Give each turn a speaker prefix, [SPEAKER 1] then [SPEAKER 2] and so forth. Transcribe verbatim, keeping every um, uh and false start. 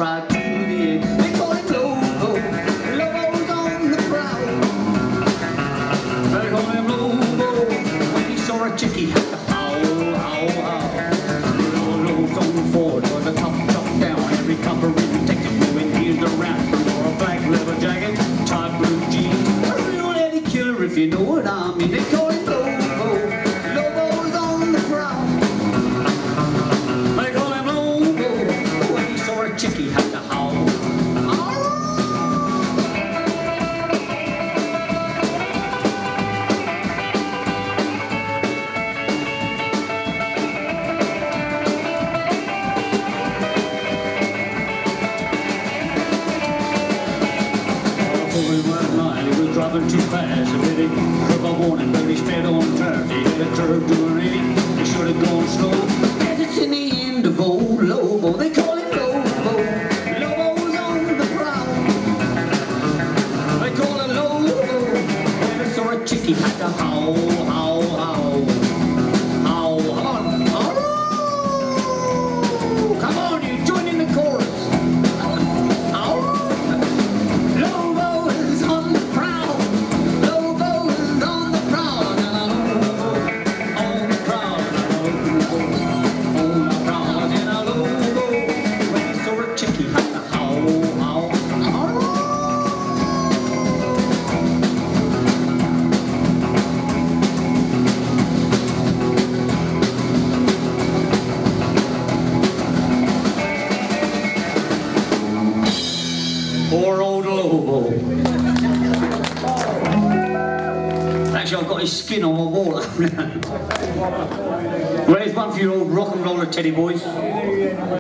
[SPEAKER 1] right to the end. They call him Lobo, Lobo's on the prowl. They call him Lobo, when he saw a chickie had to howl, howl, howl. Lobo's on the forward, or the top, top down. Every copper in detective when he's around. Or a black leather jacket, tight blue jeans. A real Eddie killer, if you know what I mean. They call him Lobo. Chickie had to howl. He was driving too fast, and then he took a warning, but he sped on the track. He hit a curve doing eighty. He should have gone slow. As it's in the end of old Lobo, they call him Lobo. Lobo's on the prowl. They call him Lobo. Never saw a chickie had to howl, howl, howl, howl. Come on, howl. Come on, you join in the chorus. Howl. Lobo is on the prowl. Lobo is on the prowl. On the prowl. On the prowl. And a Lobo, when he saw a chickie had to howl, howl, howl. Poor old Lobo. Actually, I've got his skin on my wall. Well, here's one for your old rock and roller teddy boys.